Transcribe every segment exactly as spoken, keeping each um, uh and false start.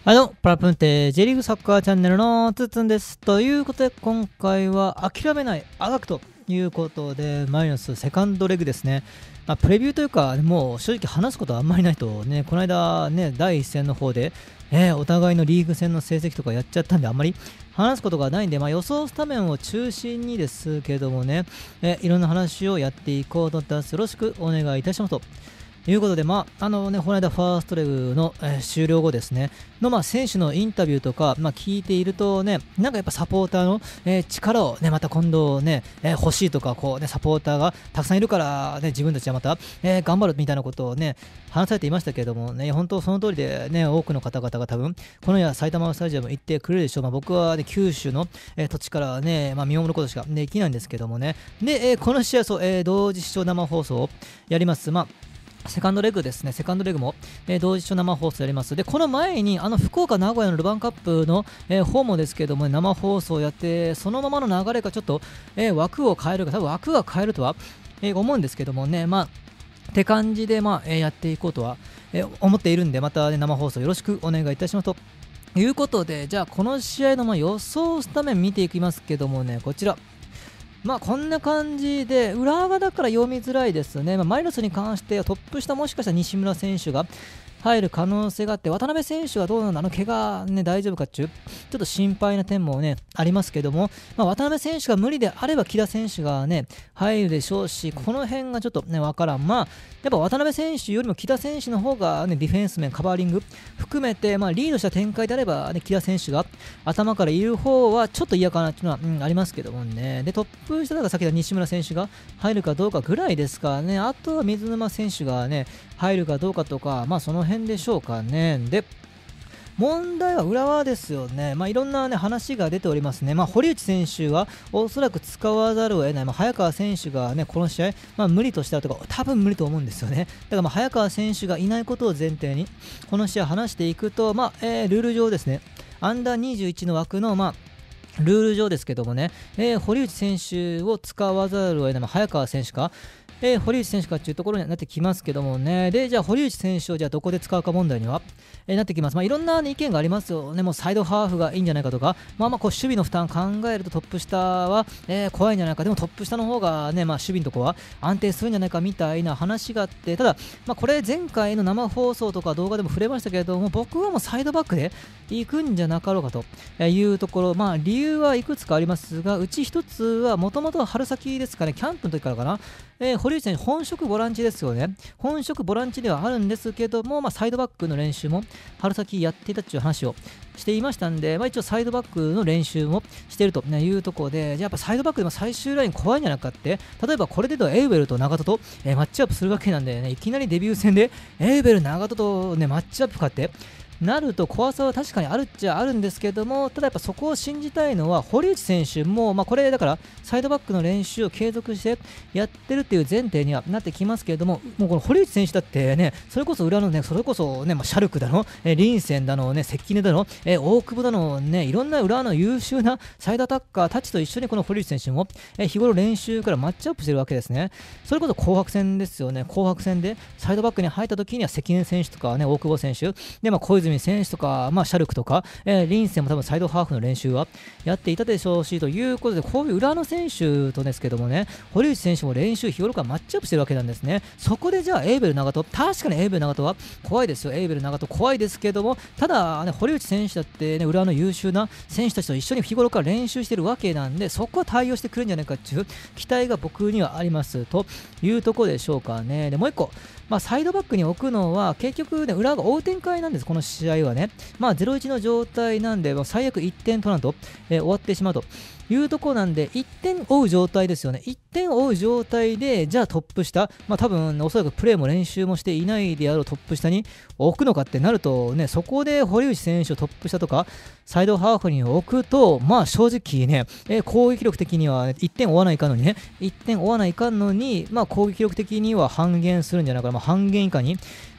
あの、プラプンテ J リーグサッカーチャンネルのつつんです。ということで、今回は諦めないあがくということで、マイナスセカンドレグですね。まあ、プレビューというか、もう正直話すことはあんまりないとね、この間ね、だいいっ戦の方で、えーお互いのリーグ戦の成績とかやっちゃったんで、あんまり話すことがないんで、まあ、予想スタメンを中心にですけどもね、えーいろんな話をやっていこうと思ってます。よろしくお願いいたしますと。ということで、まあ、あのね、この間、ファーストレグの、えー終了後ですね、の、まあ、選手のインタビューとか、まあ、聞いているとね、なんかやっぱサポーターの、えー力をね、また今度ね、えー欲しいとか、こうね、サポーターがたくさんいるから、ね、自分たちはまた、えー頑張るみたいなことをね、話されていましたけれどもね、本当その通りでね、多くの方々が多分、この夜、埼玉スタジアム行ってくれるでしょう。まあ、僕は、ね、九州の、えー土地からね、まあ、見守ることしかできないんですけどもね。で、えーこの試合、そう、えー同時視聴生放送をやります。まあセカンドレグですね、セカンドレグも、えー同時視聴生放送やります。で、この前に、あの福岡、名古屋のルヴァンカップの、えー方もですけども、生放送やって、そのままの流れがちょっと、えー枠を変えるか、多分枠が変えるとは、えー思うんですけどもね、まあ、って感じで、まあえーやっていこうとは、えー思っているんで、また、ね、生放送よろしくお願いいたしますと。いうことで、じゃあこの試合のまあ予想スタメン見ていきますけどもね、こちら。まあこんな感じで、裏側だから読みづらいですね。まあ、マイナスに関してはトップ下もしかしたら西村選手が入る可能性があって、渡辺選手はどうなんだ、あの怪我、ね、大丈夫かっちゅう、ちょっと心配な点もね、ありますけども、まあ、渡辺選手が無理であれば、木田選手がね、入るでしょうし、この辺がちょっとね、わからん。まあ、やっぱ渡辺選手よりも木田選手の方がね、ディフェンス面、カバーリング含めて、まあ、リードした展開であれば、ね、木田選手が頭からいる方はちょっと嫌かなっていうのは、うん、ありますけどもね。で、トップ下だからさっき言った西村選手が入るかどうかぐらいですからね。あとは水沼選手がね、入るかどうかとか、まあその辺でしょうかね。で、問題は浦和ですよね。まあいろんなね、話が出ておりますね。まあ堀内選手はおそらく使わざるを得ない。まあ早川選手がね、この試合、まあ無理としたらとか、多分無理と思うんですよね。だからまあ早川選手がいないことを前提に、この試合話していくと、まあ、えールール上ですね、アンダーにじゅういちの枠の、まあ、ルール上ですけどもね、えー堀内選手を使わざるを得ない、まあ、早川選手か、えー堀内選手かっていうところになってきますけどもね。で、じゃあ堀内選手をじゃあどこで使うか問題には、えーなってきます。まあいろんな、ね、意見がありますよね。もうサイドハーフがいいんじゃないかとか、まあまあこう守備の負担考えるとトップ下は、えー怖いんじゃないか。でもトップ下の方がね、まあ守備のとこは安定するんじゃないかみたいな話があって、ただ、まあこれ前回の生放送とか動画でも触れましたけれども、僕はもうサイドバックで行くんじゃなかろうかというところ、まあ理由はいくつかありますが、うち一つはもともと春先ですかね、キャンプの時からかな、えー堀内選手、本職ボランチですよね。本職ボランチではあるんですけども、まあ、サイドバックの練習も春先やっていたという話をしていましたんで、まあ、一応サイドバックの練習もしているというところで、じゃあやっぱサイドバックでも最終ライン怖いんじゃなかって、例えばこれで言うとエウベルと長戸と、えーマッチアップするわけなんでね、いきなりデビュー戦でエウベル、長戸と、ね、マッチアップかってなると怖さは確かにあるっちゃあるんですけども、ただやっぱそこを信じたいのは堀内選手も、まあ、これだからサイドバックの練習を継続してやってるっていう前提にはなってきますけれども、もうこの堀内選手だってね、それこそ裏のね、それこそね、まあ、シャルクだの、えー、リンセンだの、ね、関根だの、えー大久保だの、ね、いろんな裏の優秀なサイドアタッカーたちと一緒にこの堀内選手も、えー日頃練習からマッチアップしてるわけですね。それこそ紅白戦ですよね。紅白戦でサイドバックに入った時には関根選手とかね、大久保選手で、まあ、小泉選手とか、まあ、シャルクとか、えーリンセンも多分サイドハーフの練習はやっていたでしょうし、ということで、こういう裏の選手とですけどもね、堀内選手も練習日頃からマッチアップしてるわけなんですね。そこでじゃあエイベル長戸、確かにエイベル長戸は怖いですよ。エイベル長戸怖いですけども、ただ、ね、堀内選手だってね、裏の優秀な選手たちと一緒に日頃から練習してるわけなんで、そこは対応してくるんじゃないかっていう期待が僕にはありますというところでしょうかね。でもう一個、まあ、サイドバックに置くのは結局ね、裏が追う展開なんです、この試合はね。まあ、ゼロいちの状態なんで、まあ最悪いってん取らんと、えー終わってしまうというところなんで、いってん追う状態ですよね。いってん追う状態で、じゃあトップ下、まあ多分おそらくプレーも練習もしていないであろうトップ下に置くのかってなるとね、そこで堀内選手をトップ下とか、サイドハーフに置くと、まあ正直ね、えー攻撃力的には、ね、いってん追わないかんのにね、いってん追わないかんのに、まあ攻撃力的には半減するんじゃないかな、まあ半減以下に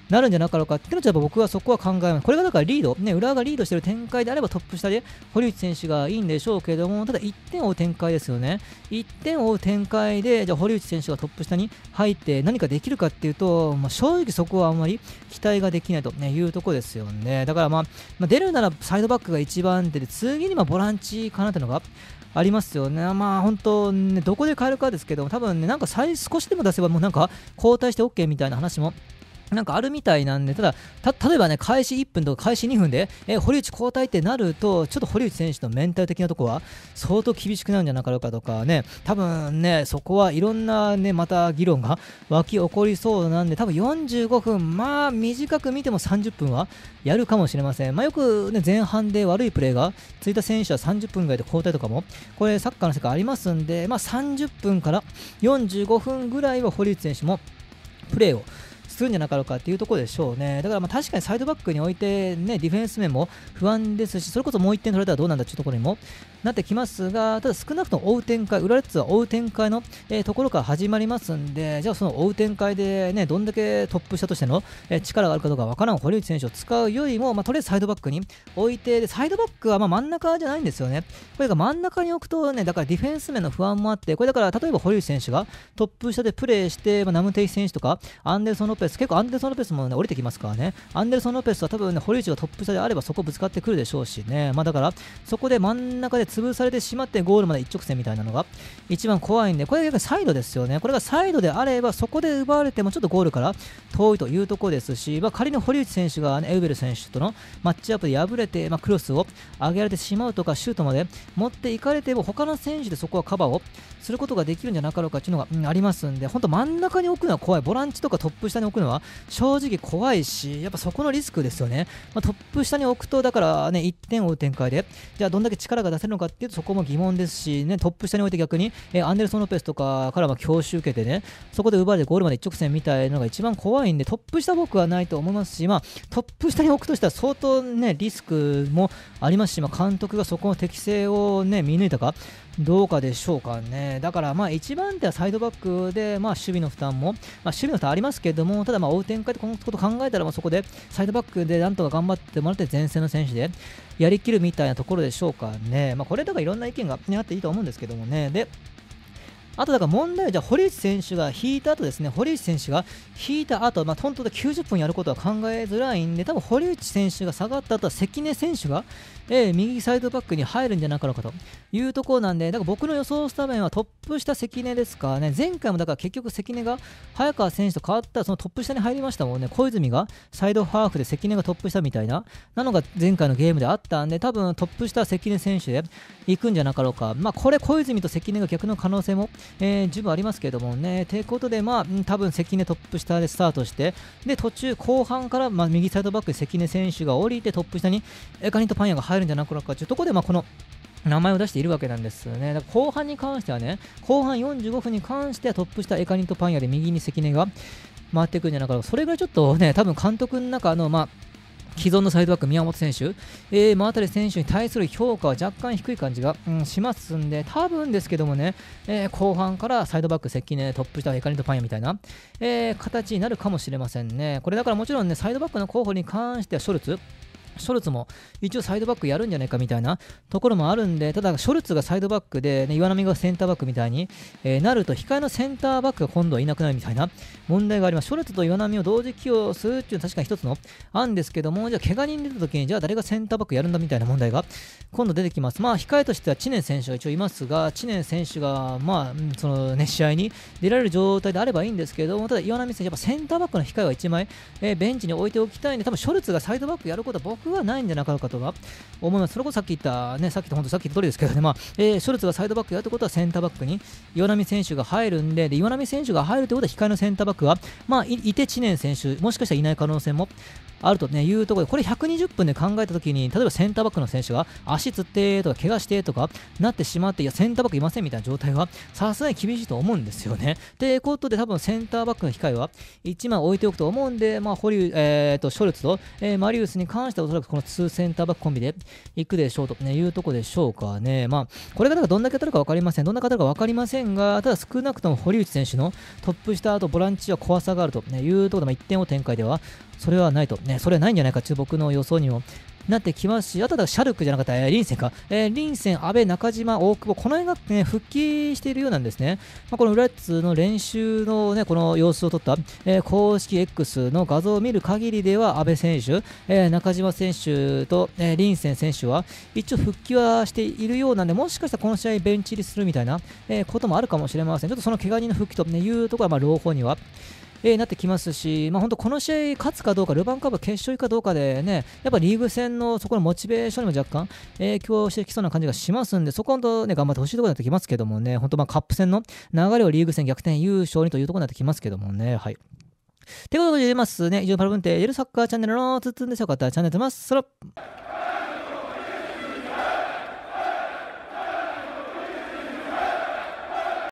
なるんじゃなかろうかっていうのと、やっぱ僕はそこは考えます。これがだからリード、ね、浦和がリードしている展開であればトップ下で堀内選手がいいんでしょうけれども、ただいってんを追う展開ですよね。いってんを追う展開で、じゃあ堀内選手がトップ下に入って何かできるかっていうと、まあ、正直そこはあんまり期待ができないと、ね、いうところですよね。だから、まあ、まあ、出るならサイドバックが一番手で、次にまあボランチかなっていうのがありますよね。まあ本当ね、どこで変えるかですけど、多分ね、なんか最少しでも出せばもうなんか交代して OK みたいな話もなんかあるみたいなんで、ただ、た例えばね、開始いっぷんとか開始にふんで、え堀内交代ってなると、ちょっと堀内選手のメンタル的なところは相当厳しくなるんじゃなかろうかとかね、多分ね、そこはいろんなね、また議論が湧き起こりそうなんで、多分よんじゅうごふん、まあ短く見てもさんじゅっぷんはやるかもしれません。まあよくね、前半で悪いプレーがついた選手はさんじゅっぷんぐらいで交代とかも、これサッカーの世界ありますんで、まあさんじゅっぷんからよんじゅうごふんぐらいは堀内選手もプレーをするんじゃなかろうかっていうところでしょうね。だからまあ確かにサイドバックにおいて、ね、ディフェンス面も不安ですし、それこそもういってん取られたらどうなんだというところにもなってきますが、ただ少なくとも追う展開、浦和レッズは追う展開の、えー、ところから始まりますんで、じゃあその追う展開で、ね、どんだけトップ下としての、えー、力があるかどうかわからん堀内選手を使うよりも、まあ、とりあえずサイドバックに置いて、でサイドバックはまあ真ん中じゃないんですよね。これが真ん中に置くとね、だからディフェンス面の不安もあって、これだから例えば堀内選手がトップ下でプレーして、まあ、ナムテイ選手とかアンデルソン・ロペス、結構アンデルソン・ロペスも、ね、降りてきますからね。アンデルソン・ロペスは多分ね、堀内がトップ下であればそこぶつかってくるでしょうしね。まあだから、そこで真ん中で潰されてしまってゴールまで一直線みたいなのが一番怖いんで、これが逆にサイドですよね。これがサイドであれば、そこで奪われてもちょっとゴールから遠いというところですし、まあ、仮に堀内選手が、ね、エウベル選手とのマッチアップで敗れて、まあ、クロスを上げられてしまうとか、シュートまで持っていかれても、他の選手でそこはカバーをすることができるんじゃなかろうかっていうのが、うん、ありますんで、本当真ん中に置くのは怖い。ボランチとかトップ下に置くのは正直怖いし、やっぱそこのリスクですよね。まあ、トップ下に置くと、だからね、いってんを追う展開で、じゃあどんだけ力が出せるのかっていうと、そこも疑問ですし、ね、トップ下に置いて逆に、えー、アンデルソン・ロペスとかからは強襲受けてね、そこで奪われてゴールまで一直線みたいなのが一番怖いんで、トップ下僕はないと思いますし、まあ、トップ下に置くとしたら相当ね、リスクもありますし、まあ、監督がそこの適性をね、見抜いたかどうかでしょうかね。だからまあ一番手はサイドバックで、まあ、守備の負担も、まあ、守備の負担ありますけれども、ただまあ追う展開でこのこと考えたら、まあそこでサイドバックでなんとか頑張ってもらって前線の選手でやりきるみたいなところでしょうかね。まあ、これとかいろんな意見が、ね、あっていいと思うんですけどもね。であとだから問題は、じゃあ堀内選手が引いた後ですね、堀内選手が引いた後、まあ、トントンできゅうじゅっぷんやることは考えづらいんで、多分堀内選手が下がった後は関根選手が、えー、右サイドバックに入るんじゃなかろうかというところなんで、だから僕の予想スタメンはトップ下関根ですからね。前回もだから結局関根が早川選手と変わったらそのトップ下に入りましたもんね。小泉がサイドハーフで関根がトップ下みたいななのが前回のゲームであったんで、多分トップ下は関根選手で行くんじゃなかろうか。まあこれ小泉と関根が逆の可能性も、えー、十分ありますけれどもね。ということで、まあ多分関根トップ下でスタートして、で途中後半からまあ右サイドバックで関根選手が降りてトップ下にエカニとパン屋が入るんじゃなかろうかというところで、まあこの名前を出しているわけなんですね。だから後半に関してはね、後半よんじゅうごふんに関してはトップ下エカニとパン屋で右に関根が回っていくんじゃなかろうか。それぐらいちょっとね、多分監督の中のまあ既存のサイドバック宮本選手、えー、真辺選手に対する評価は若干低い感じが、うん、しますんで、多分ですけどもね、えー、後半からサイドバック関根、トップ下エカニとパン屋みたいな、えー、形になるかもしれませんね。これだからもちろんね、サイドバックの候補に関してはショルツショルツも一応サイドバックやるんじゃないかみたいなところもあるんで、ただショルツがサイドバックで、ね、岩波がセンターバックみたいに、えー、なると控えのセンターバックが今度はいなくなるみたいな問題があります。ショルツと岩波を同時起用するっていうのは確かに一つの案ですけども、じゃあ怪我人出た時にじゃあ誰がセンターバックやるんだみたいな問題が今度出てきます。まあ控えとしては知念選手が一応いますが、知念選手がまあそのね試合に出られる状態であればいいんですけども、ただ岩波選手やっぱセンターバックの控えはいちまい、えー、ベンチに置いておきたいんで、多分ショルツがサイドバックやることは僕はないんじゃなかろうかとは思います。それこそさっき言ったね、さっきと本当さっき言った通りですけどね、まあ、えー、ショルツがサイドバックやるってことはセンターバックに岩波選手が入るんで、で岩波選手が入るってことは控えのセンターバックがまあ い, いて知念選手、もしかしたらいない可能性もあると、ね、いうところで、これひゃくにじゅっぷんで考えたときに、例えばセンターバックの選手が足つってとか怪我してとかなってしまって、いやセンターバックいませんみたいな状態はさすがに厳しいと思うんですよね。ということで、多分センターバックの控えはいちまい置いておくと思うんで、まあ、ホリ、えー、とショルツと、えー、マリウスに関してはおそらくこのにセンターバックコンビでいくでしょうというところでしょうかね。まあ、これがどんだけ当たるか分かりません。どんな方か分かりませんが、ただ少なくとも堀内選手のトップ下とボランチは怖さがあるというところで、まあ、いってんを展開では、それはないと、ね、それはないんじゃないかという僕の予想にもなってきますし、あとはシャルクじゃなかった、えー、リンセンか、えー、リンセン、阿部、中島、大久保、この辺が、ね、復帰しているようなんですね。まあ、このウラッツの練習の、ね、この様子を撮った、えー、公式 X の画像を見る限りでは、阿部選手、えー、中島選手と、えー、リンセン選手は一応復帰はしているようなんで、もしかしたらこの試合ベンチ入りするみたいな、えー、こともあるかもしれません。ちょっとその怪我人の復帰というところは、まあ、朗報には。えー、なってきますし、まあ、本当この試合勝つかどうか、ルヴァンカップ決勝かどうかでね、やっぱリーグ戦のそこのモチベーションにも若干影響してきそうな感じがしますんで、そこは本当ね、頑張ってほしいところになってきますけどもね、本当まあカップ戦の流れをリーグ戦逆転優勝にというところになってきますけどもね、はい。ということで言いますね、以上パルブンテ、ゆるサッカーチャンネルのつつんでしょうか、チャンネル登録ます。